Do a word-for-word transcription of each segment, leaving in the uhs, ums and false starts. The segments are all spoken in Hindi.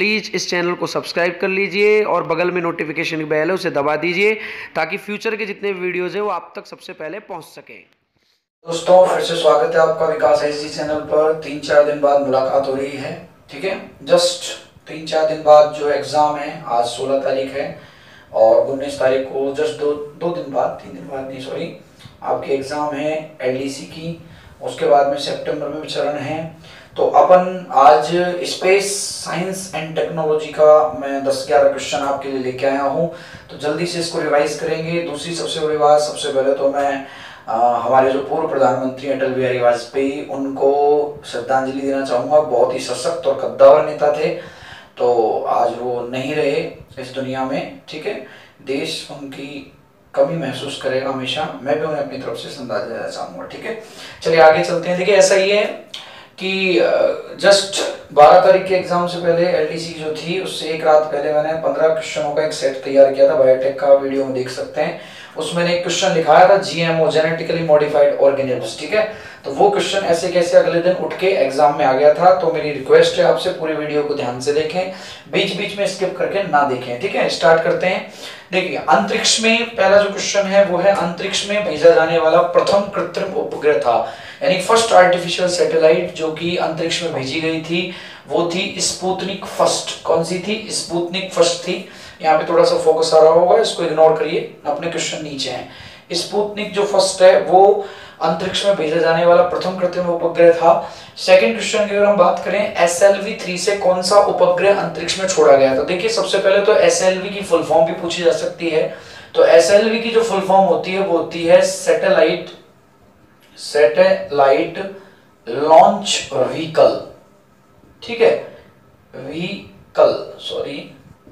प्लीज़ इस चैनल को सब्सक्राइब कर लीजिए और बगल में नोटिफिकेशन की बेल है उसे दबा दीजिए ताकि फ्यूचर के जितने वीडियोज़ हैं वो आप तक सबसे पहले पहुंच सकें। दोस्तों फिर से स्वागत है आपका विकास एसजी चैनल पर। तीन चार दिन बाद मुलाकात हो रही है, ठीक है। जस्ट तीन चार दिन बाद जो एग्ज़ाम है, आज सोलह तारीख है और उन्नीस तारीख को जस्ट दो दो दिन बाद तीन दिन बाद नहीं सॉरी आपके एग्ज़ाम है एलडीसी की। उसके बाद में सितंबर में चरण है। तो अपन आज स्पेस साइंस एंड टेक्नोलॉजी का मैं दस ग्यारह क्वेश्चन आपके लिए लेके आया हूँ, तो जल्दी से इसको रिवाइज करेंगे। दूसरी सबसे बड़ी बात, सबसे पहले तो मैं आ, हमारे जो पूर्व प्रधानमंत्री अटल बिहारी वाजपेयी उनको श्रद्धांजलि देना चाहूँगा। बहुत ही सशक्त और कद्दावर नेता थे, तो आज वो नहीं रहे इस दुनिया में, ठीक है। देश उनकी कमी महसूस करेगा हमेशा। मैं भी उन्हें अपनी तरफ से श्रद्धांजलि देना चाहूँगा, ठीक है। चलिए आगे चलते हैं। देखिए ऐसा ही है कि जस्ट बारह तारीख के एग्जाम से पहले एलडीसी जो थी उससे एक रात पहले मैंने पंद्रह क्वेश्चनों का एक सेट तैयार किया था। बायोटेक का वीडियो में देख सकते हैं। उसमें एक क्वेश्चन लिखाया था जीएमओ, जेनेटिकली मॉडिफाइड ऑर्गेनिजम्स, ठीक है। तो वो क्वेश्चन ऐसे कैसे अगले दिन उठ के एग्जाम में आ गया था। तो मेरी रिक्वेस्ट है आपसे, पूरी वीडियो को ध्यान से देखें, बीच बीच में स्किप करके ना देखें, ठीक है। स्टार्ट करते हैं। देखिए अंतरिक्ष में पहला जो क्वेश्चन है वो है, अंतरिक्ष में भेजा जाने वाला प्रथम कृत्रिम उपग्रह था, यानी फर्स्ट आर्टिफिशियल सैटेलाइट जो कि अंतरिक्ष में भेजी गई थी वो थी स्पुतनिक फर्स्ट। कौन सी थी? स्पुतनिक फर्स्ट थी। यहाँ पे थोड़ा सा फोकस आ रहा होगा, इसको इग्नोर करिए, अपने क्वेश्चन नीचे हैं। स्पुतनिक जो फर्स्ट है वो अंतरिक्ष में भेजा जाने वाला प्रथम कृत्रिम उपग्रह था। सेकंड क्वेश्चन की अगर हम बात करें, एस एल वी थ्री से कौन सा उपग्रह अंतरिक्ष में छोड़ा गया था। देखिए सबसे पहले तो एस एल वी की फुल फॉर्म भी पूछी जा सकती है। तो एस एल वी की जो फुल फॉर्म होती है वो होती है सैटेलाइट सैटेलाइट लॉन्च व्हीकल, ठीक है। व्हीकल सॉरी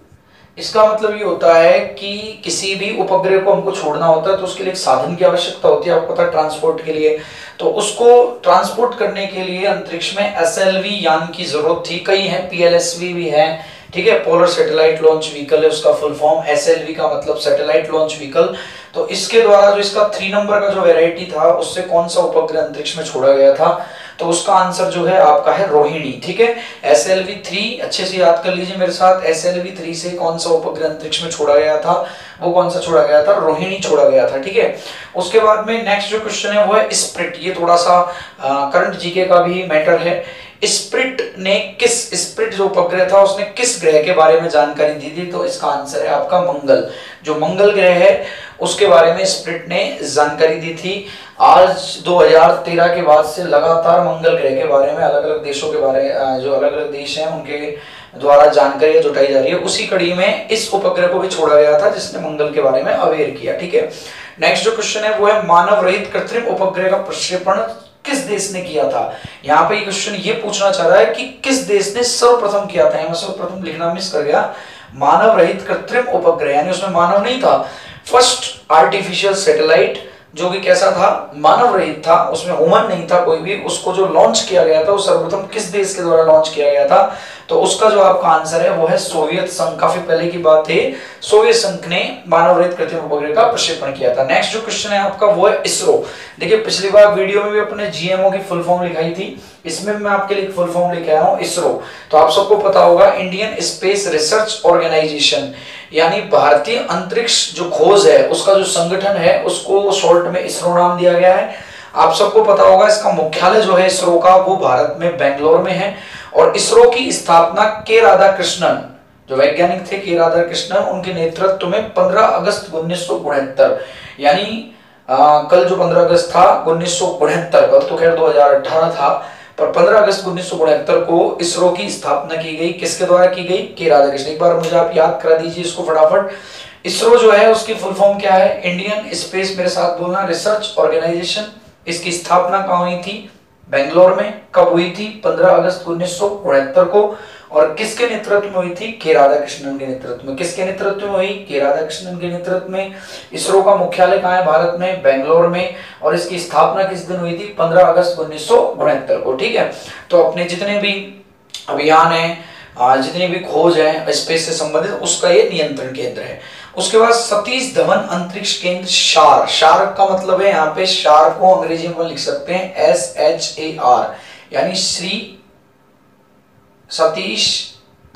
इसका मतलब ये होता है कि किसी भी उपग्रह को हमको छोड़ना होता है तो उसके लिए एक साधन की आवश्यकता होती है, आपको पता है, ट्रांसपोर्ट के लिए। तो उसको ट्रांसपोर्ट करने के लिए अंतरिक्ष में एस एल वी यान की जरूरत थी। कई हैं, पी एल एस वी भी है, ठीक है। पोलर सैटेलाइट लॉन्च व्हीकल है उसका full form. S L V का मतलब सैटेलाइट लॉन्च व्हीकल। तो इसके द्वारा जो इसका थ्री नंबर का जो वेराइटी था उससे कौन सा उपग्रह अंतरिक्ष में छोड़ा गया था, तो उसका आंसर जो है आपका है रोहिणी, ठीक है। एस एल वी थ्री अच्छे से याद कर लीजिए मेरे साथ। एस एल वी थ्री से कौन सा उपग्रह अंतरिक्ष में छोड़ा गया था, वो कौन सा छोड़ा गया था? रोहिणी छोड़ा गया था, ठीक है। उसके बाद में नेक्स्ट जो क्वेश्चन है वो है स्प्रिट। ये थोड़ा सा करंट जीके का भी मैटर है। स्प्रिट ने किस स्प्रिट जो उपग्रह था उसने किस ग्रह के बारे में जानकारी दी थी, तो इसका आंसर है आपका मंगल। जो मंगल ग्रह है उसके बारे में स्प्रिट ने जानकारी दी थी। आज दो हज़ार तेरह के बाद से लगातार मंगल ग्रह के बारे में अलग अलग देशों के बारे जो अलग अलग देश हैं उनके द्वारा जानकारी जुटाई जा रही है। उसी कड़ी में इस उपग्रह को भी छोड़ा गया था जिसने मंगल के बारे में अवेयर किया, ठीक है। नेक्स्ट जो क्वेश्चन है वो है, मानव रहित कृत्रिम उपग्रह का प्रक्षेपण किस देश ने किया था। यहाँ पे क्वेश्चन ये पूछना चाह रहा है कि किस देश ने सर्वप्रथम किया था। सर्वप्रथम लिखना मिस कर गया। मानव रहित कृत्रिम उपग्रह यानी उसमें मानव नहीं था। फर्स्ट आर्टिफिशियल सैटेलाइट जो कि कैसा था? मानव रहित था, उसमें ह्यूमन नहीं था कोई भी। उसको जो लॉन्च किया गया था वो सर्वप्रथम किस देश के द्वारा लॉन्च किया गया था, तो उसका जो आपका आंसर है वो है सोवियत संघ। काफी पहले की बात है, सोवियत संघ ने मानव रहित कृत्रिम उपग्रह का प्रक्षेपण किया था। नेक्स्ट जो क्वेश्चन है आपका वो है इसरो। देखिए पिछली बार वीडियो में भी अपने जीएमओ की फुल फॉर्म लिखाई थी, इसमें मैं आपके लिए फुल फॉर्म लेके आया हूँ इसरो। तो आप सबको पता होगा इंडियन स्पेस रिसर्च ऑर्गेनाइजेशन, यानी भारतीय अंतरिक्ष जो खोज है उसका जो संगठन है उसको शॉर्ट में इसरो नाम दिया गया है। आप सबको पता होगा इसका मुख्यालय जो है इसरो का वो भारत में बेंगलोर में है। और इसरो की स्थापना के राधाकृष्णन जो वैज्ञानिक थे, के राधाकृष्णन, उनके नेतृत्व में पंद्रह अगस्त उन्नीस सौ उनहत्तर यानी आ, कल जो पंद्रह अगस्त था उन्नीस सौ उनहत्तर, कल तो खैर दो हज़ार अठारह था, पर पंद्रह अगस्त उन्नीस सौ उनहत्तर को इसरो की स्थापना की गई। किसके द्वारा की गई? के राधाकृष्णन। एक बार मुझे आप याद करा दीजिए इसको फटाफट। इसरो जो है उसकी फुल फॉर्म क्या है? इंडियन स्पेस, मेरे साथ बोलना, रिसर्च ऑर्गेनाइजेशन। इसकी स्थापना कहाँ हुई थी? बेंगलोर में। कब हुई थी? पंद्रह अगस्त उन्नीस सौ उनहत्तर को। और किसके नेतृत्व में हुई थी? के राधाकृष्णन के नेतृत्व में। किसके नेतृत्व में हुई? के राधाकृष्णन के नेतृत्व में। इसरो का मुख्यालय कहाँ है भारत में? बेंगलोर में। और इसकी स्थापना किस दिन हुई थी? पंद्रह अगस्त उन्नीस सौ उनहत्तर को, ठीक है। तो अपने जितने भी अभियान है, जितनी भी खोज है स्पेस से संबंधित, उसका ये नियंत्रण केंद्र है। उसके बाद सतीश धवन अंतरिक्ष केंद्र शार। शार का मतलब है यहाँ पे, शार को अंग्रेजी में लिख सकते हैं एस एच ए आर, यानी श्री सतीश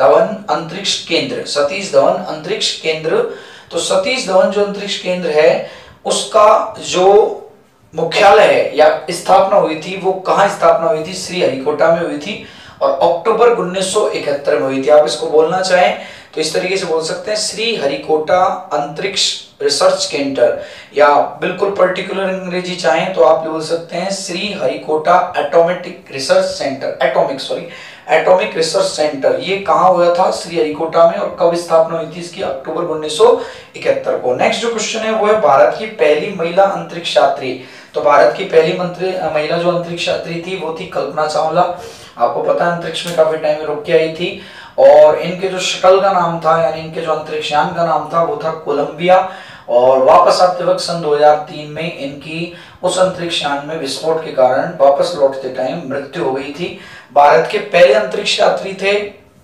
धवन अंतरिक्ष केंद्र, सतीश धवन अंतरिक्ष केंद्र। तो सतीश धवन जो अंतरिक्ष केंद्र है उसका जो मुख्यालय है या स्थापना हुई थी वो कहाँ स्थापना हुई थी? श्रीहरिकोटा में हुई थी और अक्टूबर उन्नीस सौ इकहत्तर में हुई थी। आप इसको बोलना चाहें तो इस तरीके से बोल सकते हैं, श्रीहरिकोटा अंतरिक्ष रिसर्च सेंटर, या बिल्कुल पर्टिकुलर अंग्रेजी चाहें तो आप बोल सकते हैं Sriharikota atomic research centre, atomic sorry atomic research centre. ये कहाँ हुआ था? श्रीहरिकोटा में। और कब स्थापना हुई थी इसकी? अक्टूबर उन्नीस सौ इकहत्तर को। नेक्स्ट जो क्वेश्चन है वो है भारत की पहली महिला अंतरिक्ष यात्री। तो भारत की पहली मंत्री महिला जो अंतरिक्ष यात्री थी वो थी कल्पना चावला। आपको पता है अंतरिक्ष में काफी टाइम में रुक के आई थी और इनके जो शटल का नाम था यानी इनके जो अंतरिक्ष यान का नाम था वो था कोलंबिया। और वापस आते वक्त सन दो हज़ार तीन में इनकी उस अंतरिक्ष यान में विस्फोट के कारण वापस लौटते टाइम मृत्यु हो गई थी। भारत के पहले अंतरिक्ष यात्री थे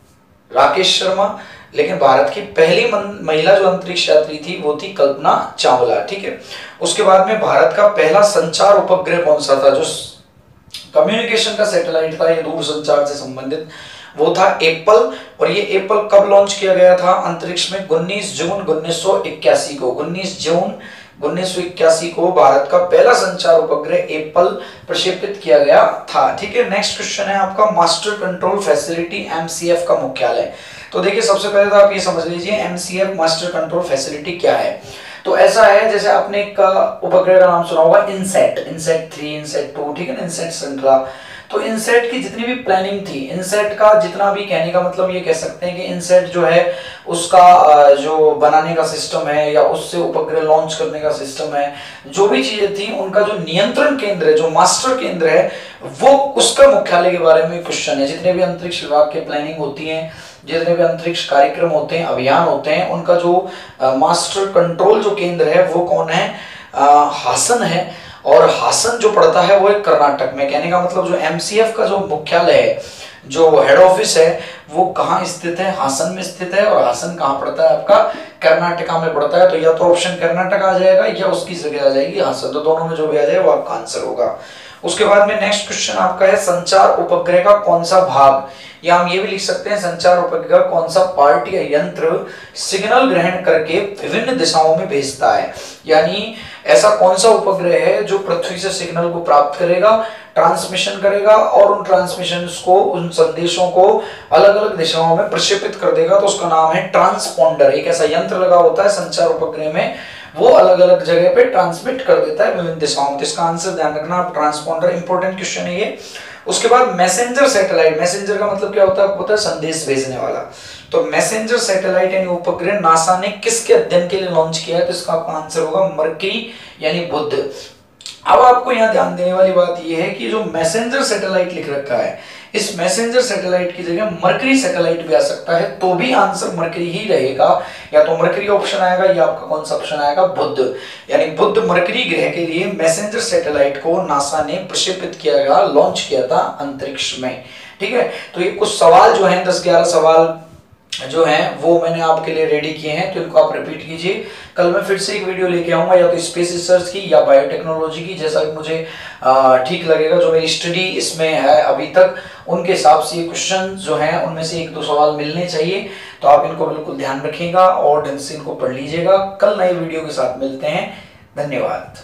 राकेश शर्मा, लेकिन भारत की पहली महिला जो अंतरिक्ष यात्री थी वो थी कल्पना चावला। ठीक है, उसके बाद में भारत का पहला संचार उपग्रह कौन सा था? जो कम्युनिकेशन का सैटेलाइट था, ये दूर संचार से संबंधित, वो था एप्पल। और ये एप्पल कब लॉन्च किया गया था अंतरिक्ष में? उन्नीस जून उन्नीस सौ इक्यासी को। उन्नीस जून उन्नीस सौ इक्यासी को भारत का पहला संचार उपग्रह एप्पल प्रक्षेपित किया गया था। ठीक है, नेक्स्ट क्वेश्चन है आपका मास्टर कंट्रोल फैसिलिटी एमसीएफ का मुख्यालय। तो देखिए सबसे पहले तो आप ये समझ लीजिए एमसीएफ मास्टर कंट्रोल फैसिलिटी क्या है। तो ऐसा है जैसे आपने एक उपग्रह का नाम सुना होगा INSAT, INSAT three, INSAT two, ठीक है ना, इनसेट श्रृंखला। तो इनसेट की जितनी भी प्लानिंग थी, इनसेट का जितना भी, कहने का मतलब ये कह सकते हैं कि इनसेट जो है उसका जो बनाने का सिस्टम है या उससे उपग्रह लॉन्च करने का सिस्टम है, जो भी चीजें थी उनका जो नियंत्रण केंद्र है, जो मास्टर केंद्र है, वो उसका मुख्यालय के बारे में क्वेश्चन है। जितने भी अंतरिक्ष विभाग के प्लानिंग होती है, जितने भी अंतरिक्ष कार्यक्रम होते हैं, अभियान होते हैं, उनका जो मास्टर कंट्रोल जो केंद्र है वो कौन है? आ, हासन है। और हासन जो पड़ता है वो है कर्नाटक में। कहने का मतलब जो एमसीएफ का जो मुख्यालय है, जो हेड ऑफिस है, वो कहाँ स्थित है? हासन में स्थित है। और हासन कहाँ पड़ता है आपका? कर्नाटका में पड़ता है। तो या तो ऑप्शन कर्नाटक आ जाएगा या उसकी जगह आ जाएगी हासन। तो दोनों में जो भी आ जाए वो आपका आंसर होगा। उसके बाद में नेक्स्ट क्वेश्चन आपका है संचार उपग्रह का कौन सा भाग, या हम ये भी लिख सकते हैं संचार उपग्रह का कौन सा पार्ट या यंत्र सिग्नल ग्रहण करके विभिन्न दिशाओं में भेजता है। यानी ऐसा कौन सा उपग्रह है जो पृथ्वी से सिग्नल को प्राप्त करेगा, ट्रांसमिशन करेगा और उन ट्रांसमिशन को, उन संदेशों को अलग अलग दिशाओं में प्रक्षेपित कर देगा। तो उसका नाम है ट्रांसपोंडर। एक ऐसा यंत्र लगा होता है संचार उपग्रह में, वो अलग अलग जगह पे ट्रांसमिट कर देता है विभिन्न दिशाओं में। इसका आंसर ध्यान रखना आप, ट्रांसपोंडर। इंपॉर्टेंट क्वेश्चन है ये। उसके बाद मैसेंजर सैटेलाइट। मैसेंजर का मतलब क्या होता है? होता है संदेश भेजने वाला। तो मैसेंजर सैटेलाइट यानी उपग्रह नासा ने किसके अध्ययन के लिए लॉन्च किया है? तो इसका आपका आंसर होगा मरकरी यानी बुध। अब आपको यहाँ ध्यान देने वाली बात यह है कि जो मैसेंजर सैटेलाइट लिख रखा है, इस मैसेंजर सैटेलाइट की जगह मरकरी सैटेलाइट भी आ सकता है, तो भी आंसर मरकरी ही रहेगा। या तो मरकरी ऑप्शन आएगा या आपका कौन सा ऑप्शन आएगा? बुध। यानी बुध मरकरी ग्रह के लिए मैसेंजर सैटेलाइट को नासा ने प्रक्षेपित किया गया, लॉन्च किया था अंतरिक्ष में। ठीक है, तो ये कुछ सवाल जो हैं, दस ग्यारह सवाल जो हैं वो मैंने आपके लिए रेडी किए हैं, तो इनको आप रिपीट कीजिए। कल मैं फिर से एक वीडियो लेके आऊंगा, या तो स्पेस रिसर्च की या बायोटेक्नोलॉजी की, जैसा कि मुझे ठीक लगेगा। जो मेरी स्टडी इसमें है अभी तक, उनके हिसाब से ये क्वेश्चन जो हैं उनमें से एक दो सवाल मिलने चाहिए। तो आप इनको बिल्कुल ध्यान रखिएगा और ढंग से इनको पढ़ लीजिएगा। कल नए वीडियो के साथ मिलते हैं। धन्यवाद।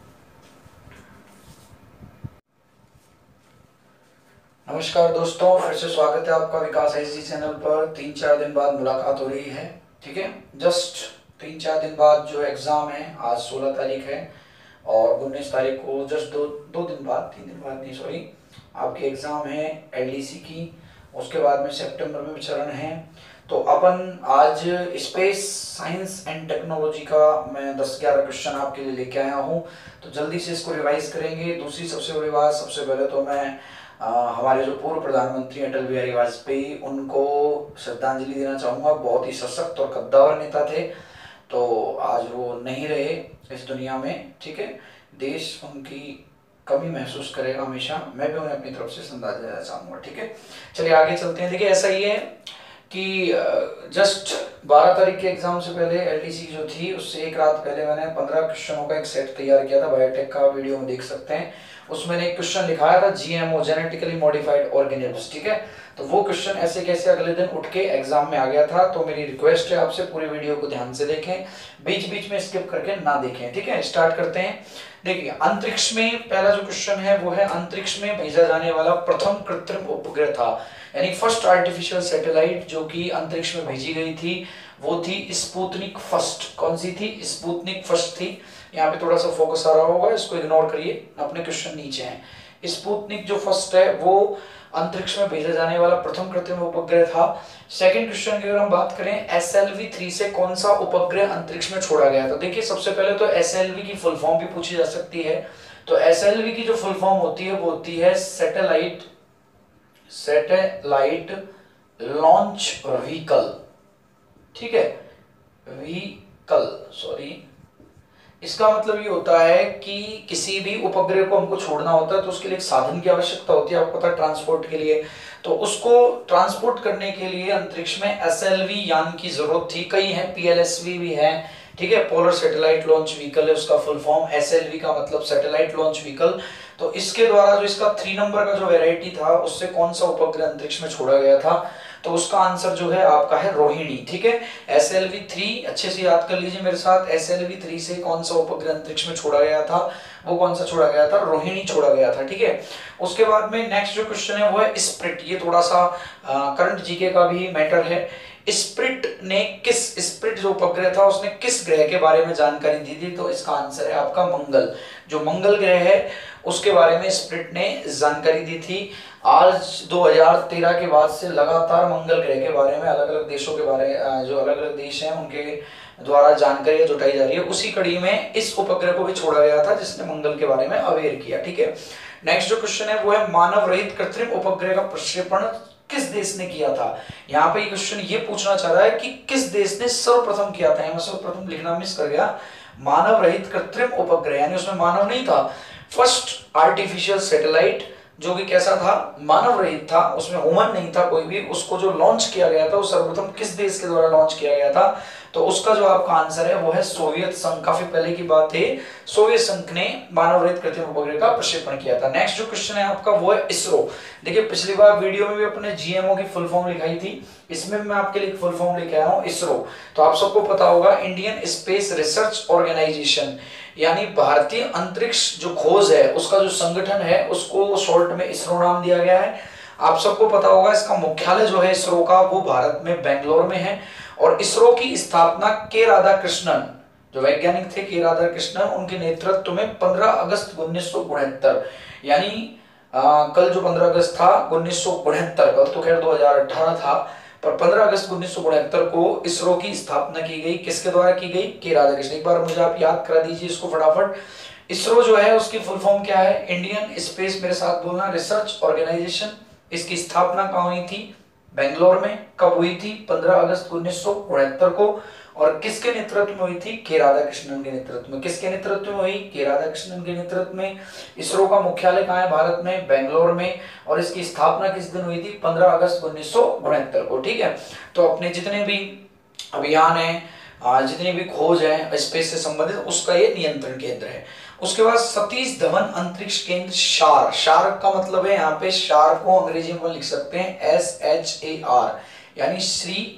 नमस्कार दोस्तों, फिर से स्वागत है आपका विकास आईसी चैनल पर। तीन चार दिन बाद मुलाकात हो रही है। ठीक है, जस्ट तीन चार दिन बाद जो एग्जाम है, आज सोलह तारीख है और उन्नीस तारीख को जस्ट दो दो दिन बाद, तीन दिन बाद नहीं सॉरी, आपके एग्जाम है एलडीसी की। उसके बाद में सितंबर में चरण है। तो अपन आज स्पेस साइंस एंड टेक्नोलॉजी का मैं दस ग्यारह क्वेश्चन आपके लिए लेके आया हूँ, तो जल्दी से इसको रिवाइज करेंगे। दूसरी सबसे बड़ी बात, सबसे पहले तो मैं आ, हमारे जो पूर्व प्रधानमंत्री अटल बिहारी वाजपेयी, उनको श्रद्धांजलि देना चाहूँगा। बहुत ही सशक्त और कद्दावर नेता थे, तो आज वो नहीं रहे इस दुनिया में। ठीक है, देश उनकी कमी महसूस करेगा हमेशा। मैं भी उन्हें अपनी तरफ से श्रद्धांजलि देना चाहूँगा। ठीक है, चलिए आगे चलते हैं। देखिए ऐसा ही है कि जस्ट बारह तारीख के एग्जाम से पहले एलडीसी जो थी, उससे एक रात पहले मैंने पंद्रह क्वेश्चनों का एक सेट तैयार किया था। बायोटेक का वीडियो में देख सकते हैं। उसमें एक क्वेश्चन लिखाया था जीएमओ, जेनेटिकली मॉडिफाइड ऑर्गेनिजम्स। ठीक है, तो वो क्वेश्चन ऐसे कैसे अगले दिन उठ के एग्जाम में आ गया था। तो मेरी रिक्वेस्ट है आपसे पूरी वीडियो को ध्यान से देखें, बीच बीच में स्किप करके ना देखें, ठीक है। स्टार्ट करते हैं। देखिए अंतरिक्ष में पहला जो क्वेश्चन है वो है अंतरिक्ष में भेजा जाने वाला प्रथम कृत्रिम उपग्रह था, यानी फर्स्ट आर्टिफिशियल सैटेलाइट जो कि अंतरिक्ष में भेजी गई थी वो थी स्पुतनिक फर्स्ट। कौन सी थी? स्पुतनिक फर्स्ट थी। यहाँ पे थोड़ा सा फोकस आ रहा होगा, इसको इग्नोर करिए, अपने क्वेश्चन नीचे हैं। स्पुतनिक जो फर्स्ट है वो अंतरिक्ष में भेजा जाने वाला प्रथम कृत्रिम उपग्रह था। सेकंड क्वेश्चन की अगर हम बात करें, एस एल वी थ्री से कौन सा उपग्रह अंतरिक्ष में छोड़ा गया था। देखिए सबसे पहले तो एस एल वी की फुल फॉर्म भी पूछी जा सकती है। तो एस एल वी की जो फुल फॉर्म होती है वो होती है सैटेलाइट सैटेलाइट लॉन्च व्हीकल, ठीक है, व्हीकल सॉरी। इसका मतलब ये होता है कि किसी भी उपग्रह को हमको छोड़ना होता है तो उसके लिए एक साधन की आवश्यकता होती है, आपको पता है, ट्रांसपोर्ट के लिए। तो उसको ट्रांसपोर्ट करने के लिए अंतरिक्ष में एस एल वी यान की जरूरत थी। कई हैं, पी एल एस वी भी है, ठीक है, पोलर सैटेलाइट लॉन्च व्हीकल है उसका full form. S L V का मतलब सैटेलाइट लॉन्च व्हीकल। तो इसके द्वारा जो इसका थ्री नंबर का जो वेराइटी था उससे कौन सा उपग्रह अंतरिक्ष में छोड़ा गया था, तो उसका आंसर जो है आपका है रोहिणी, ठीक है। एस एल वी थ्री अच्छे से याद कर लीजिए मेरे साथ। एस एल वी थ्री से कौन सा उपग्रह अंतरिक्ष में छोड़ा गया था, वो कौन सा छोड़ा गया था? रोहिणी छोड़ा गया था, ठीक है। उसके बाद में नेक्स्ट जो क्वेश्चन है वो है स्प्रिट। ये थोड़ा सा करंट जीके का भी मैटर है। स्प्रिट ने किस स्प्रिट जो उपग्रह था उसने किस ग्रह के बारे में जानकारी दी थी, तो इसका आंसर है आपका मंगल। जो मंगल ग्रह है उसके बारे में स्प्रिट ने जानकारी दी थी। आज दो हज़ार तेरह के बाद से लगातार मंगल ग्रह के बारे में अलग अलग देशों के बारे जो अलग अलग देश हैं उनके द्वारा जानकारी जुटाई जा रही है। उसी कड़ी में इस उपग्रह को भी छोड़ा गया था जिसने मंगल के बारे में अवेयर किया, ठीक है। नेक्स्ट जो क्वेश्चन है वो है मानव रहित कृत्रिम उपग्रह का प्रक्षेपण किस देश ने किया था। यहाँ पे क्वेश्चन ये पूछना चाह रहा है कि किस देश ने सर्वप्रथम किया था। सर्वप्रथम लिखना मिस कर गया। मानव रहित कृत्रिम उपग्रह यानी उसमें मानव नहीं था। फर्स्ट आर्टिफिशियल सैटेलाइट जो कि कैसा था? मानव रहित था, उसमें ह्यूमन नहीं था कोई भी। उसको जो लॉन्च किया गया था वो सर्वप्रथम किस देश के द्वारा लॉन्च किया गया था, तो उसका जो आपका आंसर है वो है सोवियत संघ। काफी पहले की बात है, सोवियत संघ ने मानव रहित कृत्रिम उपग्रह का प्रक्षेपण किया था। नेक्स्ट जो क्वेश्चन है आपका वो है इसरो। देखिए पिछली बार वीडियो में भी अपने जी एम ओ की फुल फॉर्म लिखाई थी, इसमें मैं आपके लिए फुल फॉर्म लेके आया हूँ इसरो। तो आप सबको पता होगा इंडियन स्पेस रिसर्च ऑर्गेनाइजेशन, यानी भारतीय अंतरिक्ष जो खोज है उसका जो संगठन है उसको शॉर्ट में इसरो नाम दिया गया है। आप सबको पता होगा इसका मुख्यालय जो है इसरो का वो भारत में बेंगलोर में है। और इसरो की स्थापना के राधाकृष्णन जो वैज्ञानिक थे, के राधाकृष्णन, उनके नेतृत्व में पंद्रह अगस्त उन्नीस सौ उनहत्तर, यानी आ, कल जो पंद्रह अगस्त था उन्नीस सौ उनहत्तर, कल तो खैर दो हज़ार अठारह था, पर पंद्रह अगस्त उन्नीस सौ उनहत्तर को इसरो की स्थापना की गई। किसके द्वारा की गई? के राधाकृष्णन। एक बार मुझे आप याद करा दीजिए इसको फटाफट। इसरो जो है उसकी फुल फॉर्म क्या है? इंडियन स्पेस, मेरे साथ बोलना, रिसर्च ऑर्गेनाइजेशन। इसकी स्थापना कहाँ हुई थी? बेंगलोर में। कब हुई थी? पंद्रह अगस्त उन्नीस सौ उनहत्तर को। और किसके नेतृत्व में हुई थी? के राधाकृष्णन के नेतृत्व में। किसके नेतृत्व में हुई? के राधाकृष्णन के नेतृत्व में। इसरो का मुख्यालय कहाँ है भारत में? बेंगलोर में। और इसकी स्थापना किस दिन हुई थी? पंद्रह अगस्त उन्नीस सौ उनहत्तर को, ठीक है। तो अपने जितने भी अभियान है, जितनी भी खोज है स्पेस से संबंधित, उसका ये नियंत्रण केंद्र है। उसके बाद सतीश धवन अंतरिक्ष केंद्र शार। शार का मतलब है यहाँ पे, शार को अंग्रेजी में लिख सकते हैं एस एच ए आर, यानी श्री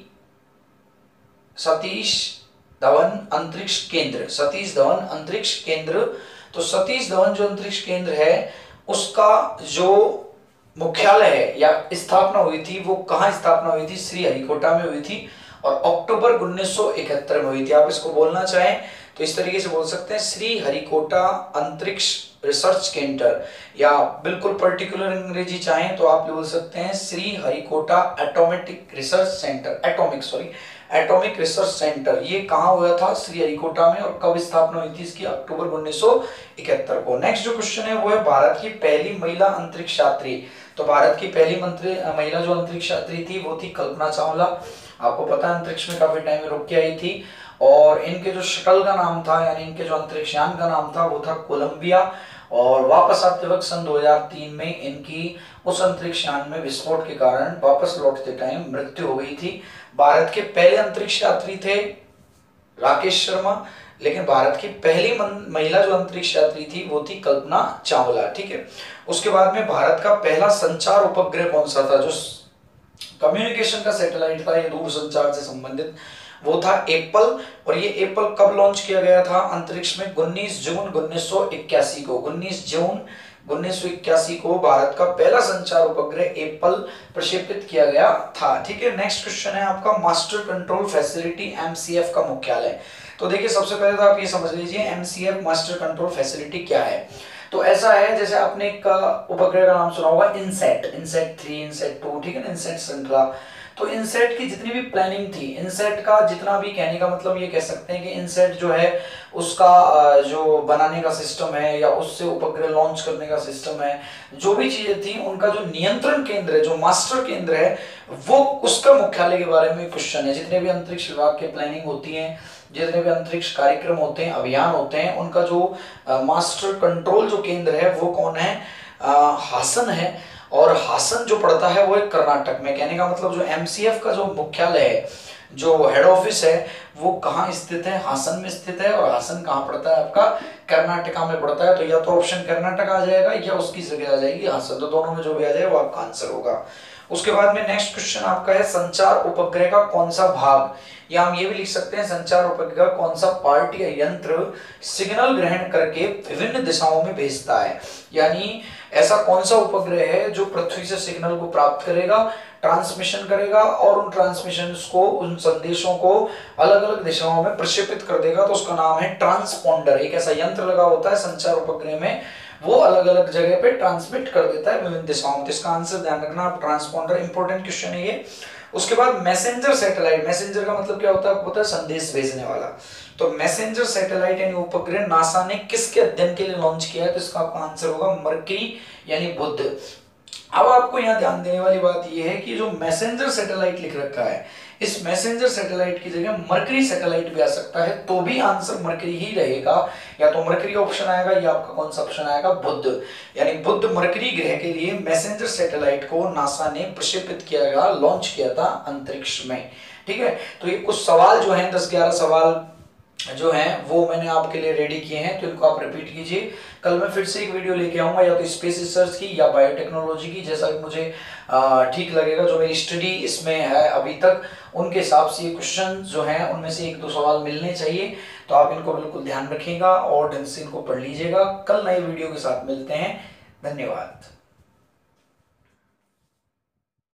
सतीश धवन अंतरिक्ष केंद्र। सतीश धवन अंतरिक्ष केंद्र। तो सतीश धवन जो अंतरिक्ष केंद्र है उसका जो मुख्यालय है या स्थापना हुई थी वो कहाँ स्थापना हुई थी? श्री हरिकोटा में हुई थी और अक्टूबर उन्नीस सौ इकहत्तर में हुई थी। आप इसको बोलना चाहें तो इस तरीके से बोल सकते हैं, श्री हरिकोटा अंतरिक्ष रिसर्च सेंटर, या बिल्कुल पर्टिकुलर अंग्रेजी चाहें तो आप बोल सकते हैं Sriharikota atomic research centre, atomic sorry atomic research centre. ये कहाँ हुआ था? श्री हरिकोटा में। और कब स्थापना हुई थी इसकी? अक्टूबर उन्नीस सौ इकहत्तर को। नेक्स्ट जो क्वेश्चन है वो है भारत की पहली महिला अंतरिक्ष यात्री। तो भारत की पहली मंत्री महिला जो अंतरिक्ष यात्री थी वो थी कल्पना चावला। आपको पता है अंतरिक्ष में काफी टाइम में रुक के आई थी। और इनके जो शटल का नाम था, यानी इनके जो अंतरिक्ष यान का नाम था वो था कोलंबिया। और वापस आते वक्त सन दो हज़ार तीन में इनकी उस अंतरिक्ष यान में विस्फोट के कारण वापस लौटते टाइम मृत्यु हो गई थी। भारत के पहले अंतरिक्ष यात्री थे राकेश शर्मा, लेकिन भारत की पहली महिला जो अंतरिक्ष यात्री थी वो थी कल्पना चावला, ठीक है। उसके बाद में भारत का पहला संचार उपग्रह कौन सा था? जो कम्युनिकेशन का सैटेलाइट था, ये दूरसंचार से संबंधित, वो था एप्पल। और ये एप्पल कब लॉन्च किया गया था अंतरिक्ष में? उन्नीस जून उन्नीस सौ इक्यासी को। उन्नीस जून उन्नीस सौ इक्यासी को भारत का पहला संचार उपग्रह एप्पल प्रक्षेपित किया गया था। ठीक है, नेक्स्ट क्वेश्चन है आपका, मास्टर कंट्रोल फैसिलिटी एमसीएफ का मुख्यालय। तो देखिए सबसे पहले तो आप ये समझ लीजिए एमसीएफ मास्टर कंट्रोल फैसिलिटी क्या है। तो ऐसा है जैसे आपने एक उपग्रह का नाम सुना होगा INSAT, INSAT three, INSAT two, ठीक है ना, इनसेट श्रृंखला। तो इनसेट की जितनी भी प्लानिंग थी, इनसेट का जितना भी, कहने का मतलब ये कह सकते हैं कि इनसेट जो है उसका जो बनाने का सिस्टम है या उससे उपग्रह लॉन्च करने का सिस्टम है, जो भी चीजें थी उनका जो नियंत्रण केंद्र है, जो मास्टर केंद्र है, वो उसका मुख्यालय के बारे में क्वेश्चन है। जितने भी अंतरिक्ष विभाग की प्लानिंग होती है, जितने भी अंतरिक्ष कार्यक्रम होते हैं, अभियान होते हैं, उनका जो मास्टर कंट्रोल जो केंद्र है वो कौन है? आ, हासन है। और हासन जो पड़ता है वो एक कर्नाटक में। कहने का मतलब जो एमसीएफ का जो मुख्यालय है, जो हेड ऑफिस है, वो कहाँ स्थित है? हासन में स्थित है। और हासन कहाँ पड़ता है आपका? कर्नाटका में पड़ता है। तो या तो ऑप्शन कर्नाटक आ जाएगा या उसकी जगह आ जाएगी हासन। तो दोनों में जो भी आ जाए वो आपका आंसर होगा। उसके बाद में नेक्स्ट क्वेश्चन आपका है, संचार उपग्रह का कौन सा भाग, या हम ये भी लिख सकते हैं संचार उपग्रह कौन सा पार्ट या यंत्र सिग्नल ग्रहण करके विभिन्न दिशाओं में भेजता है। यानी ऐसा कौन सा उपग्रह है जो पृथ्वी से सिग्नल को प्राप्त करेगा, ट्रांसमिशन करेगा और उन ट्रांसमिशन को, उन संदेशों को अलग अलग दिशाओं में प्रक्षेपित कर देगा। तो उसका नाम है ट्रांसपोंडर। एक ऐसा यंत्र लगा होता है संचार उपग्रह में, वो अलग अलग जगह पे ट्रांसमिट कर देता है विभिन्न दिशाओं में। तो इसका आंसर ध्यान रखना आप, ट्रांसपोंडर। इंपॉर्टेंट क्वेश्चन है ये। उसके बाद मैसेंजर सैटेलाइट। मैसेंजर का मतलब क्या होता है? होता है संदेश भेजने वाला। तो मैसेंजर सैटेलाइट यानी उपग्रह नासा ने किसके अध्ययन के लिए लॉन्च किया है? तो इसका आपका आंसर होगा मरकरी यानी बुध। अब आपको यहाँ ध्यान देने वाली बात यह है कि जो मैसेंजर सैटेलाइट लिख रखा है, इस मैसेंजर सैटेलाइट की जगह मरकरी सैटेलाइट भी आ सकता है, तो भी आंसर मरकरी ही रहेगा। या तो मरकरी ऑप्शन आएगा या आपका कौन सा ऑप्शन आएगा? बुध। यानी बुध मरकरी ग्रह के लिए मैसेंजर सैटेलाइट को नासा ने प्रक्षेपित किया गया, लॉन्च किया था अंतरिक्ष में। ठीक है, तो ये कुछ सवाल जो हैं, दस ग्यारह सवाल जो हैं वो मैंने आपके लिए रेडी किए हैं, तो इनको आप रिपीट कीजिए। कल मैं फिर से एक वीडियो लेके आऊंगा, या तो स्पेस रिसर्च की या बायोटेक्नोलॉजी की, जैसा कि मुझे ठीक लगेगा। जो मेरी स्टडी इसमें है अभी तक, उनके हिसाब से ये क्वेश्चन जो हैं उनमें से एक दो सवाल मिलने चाहिए। तो आप इनको बिल्कुल ध्यान रखिएगा और ढंग से इनको पढ़ लीजिएगा। कल नए वीडियो के साथ मिलते हैं। धन्यवाद।